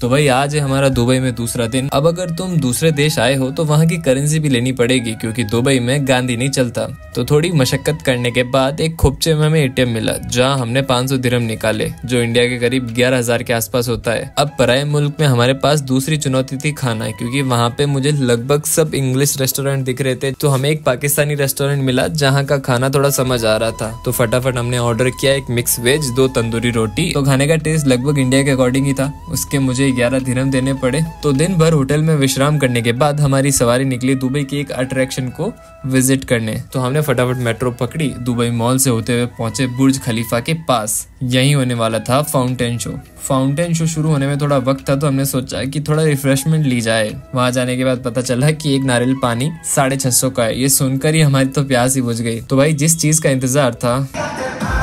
तो भाई आज है हमारा दुबई में दूसरा दिन। अब अगर तुम दूसरे देश आए हो तो वहाँ की करेंसी भी लेनी पड़ेगी क्योंकि दुबई में गांधी नहीं चलता। तो थोड़ी मशक्कत करने के बाद एक खोपचे में हमें एटीएम मिला जहाँ हमने 500 दिरहम निकाले, जो इंडिया के करीब 11,000 के आसपास होता है। अब पराये मुल्क में हमारे पास दूसरी चुनौती थी खाना, क्योंकि वहाँ पे मुझे लगभग सब इंग्लिश रेस्टोरेंट दिख रहे थे। तो हमें एक पाकिस्तानी रेस्टोरेंट मिला जहाँ का खाना थोड़ा समझ आ रहा था। तो फटाफट हमने ऑर्डर किया एक मिक्स वेज, 2 तंदूरी रोटी। तो खाने का टेस्ट लगभग इंडिया के अकॉर्डिंग ही था। उसके मुझे 11 दिरहम देने पड़े। तो दिन भर होटल में विश्राम करने के बाद हमारी सवारी निकली दुबई की एक अट्रैक्शन को विजिट करने। तो हमने फटाफट मेट्रो पकड़ी, दुबई मॉल से होते हुए पहुंचे बुर्ज खलीफा के पास। यही होने वाला था फाउंटेन शो। फाउंटेन शो शुरू होने में थोड़ा वक्त था तो हमने सोचा कि थोड़ा रिफ्रेशमेंट ली जाए। वहां जाने के बाद पता चला कि एक नारियल पानी 650 का है। ये सुनकर ही हमारी तो प्यास ही बुझ गई। तो भाई जिस चीज का इंतजार था